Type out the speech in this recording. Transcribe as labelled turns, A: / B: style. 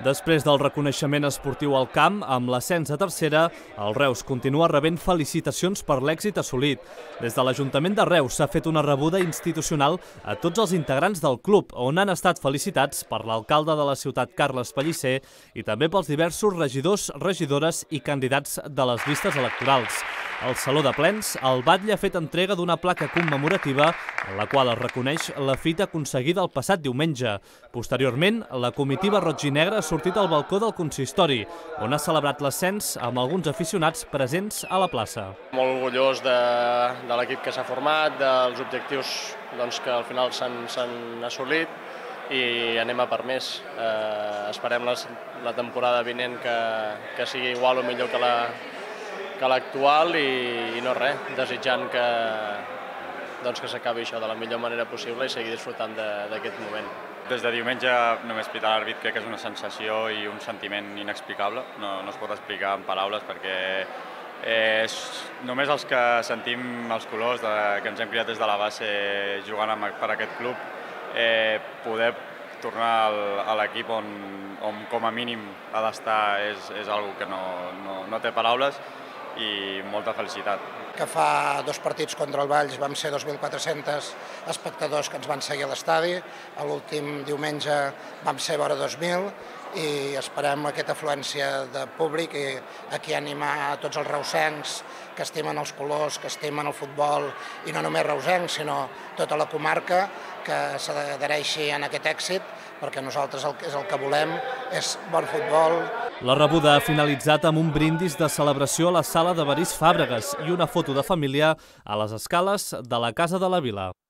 A: Després del reconeixement esportiu al camp, amb l'ascens a tercera, el Reus continua rebent felicitacions per l'èxit assolit. Des de l'Ajuntament de Reus s'ha fet una rebuda institucional a tots els integrants del club, on han estat felicitats per l'alcalde de la ciutat, Carles Pellicer, i també pels diversos regidors, regidores i candidats de les llistes electorals. Al Saló de Plens, el batlle ha fet entrega d'una placa commemorativa en la qual es reconeix la fita aconseguida el passat diumenge. Posteriorment, la comitiva roig i negra ha sortit al balcó del consistori, on ha celebrat l'ascens amb alguns aficionats presents a la plaça.
B: Molt orgullós de l'equip que s'ha format, dels objectius que al final s'han assolit i anem a per més. Esperem la temporada vinent que sigui igual o millor que l'actual i no res, desitjant que s'acabi això de la millor manera possible i seguir disfrutant d'aquest moment.
C: Des de diumenge només pitar l'àrbit crec que és una sensació i un sentiment inexplicable, no es pot explicar en paraules perquè només els que sentim els colors que ens hem criat des de la base jugant per aquest club, poder tornar a l'equip on com a mínim ha d'estar és algo que no té paraules i molta felicitat.
D: Que fa 2 partits contra el Valls vam ser 2.400 espectadors que ens van seguir a l'estadi, l'últim diumenge vam ser vora 2.000 i esperem aquesta afluència de públic i aquí animar a tots els reusencs que estimen els colors, que estimen el futbol i no només reusencs sinó tota la comarca que s'adhereixi en aquest èxit perquè nosaltres el que volem és bon futbol.
A: La rebuda ha finalitzat amb un brindis de celebració a la sala de Veris Fàbregas i una foto de família a les escales de la Casa de la Vila.